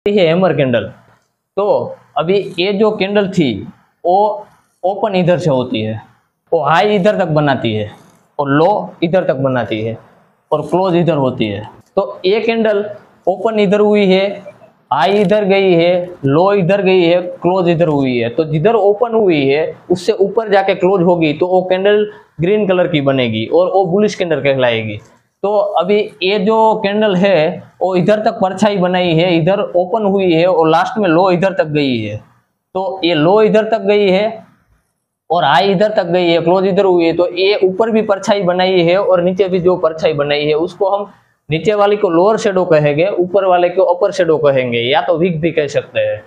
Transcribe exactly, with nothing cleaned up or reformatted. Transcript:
है hammer candle. तो अभी ये जो कैंडल थी वो ओपन इधर से होती है, वो हाई इधर तक बनाती है और लो इधर तक बनाती है और क्लोज इधर होती है। तो ये कैंडल ओपन इधर हुई है, हाई इधर गई है, लो इधर गई है, क्लोज इधर हुई है। तो जिधर ओपन हुई है उससे ऊपर जाके क्लोज होगी तो वो कैंडल ग्रीन कलर की बनेगी और वो बुलिश कैंडल कहलाएगी। तो अभी ये जो कैंडल है वो इधर तक परछाई बनाई है, इधर ओपन हुई है और लास्ट में लो इधर तक गई है। तो ये लो इधर तक गई है और हाई इधर तक गई है, क्लोज इधर हुई है। तो ये ऊपर भी परछाई बनाई है और नीचे भी जो परछाई बनाई है उसको हम नीचे वाली को लोअर शेडो कहेंगे, ऊपर वाले को अपर शेडो कहेंगे, या तो विग भी कह सकते हैं।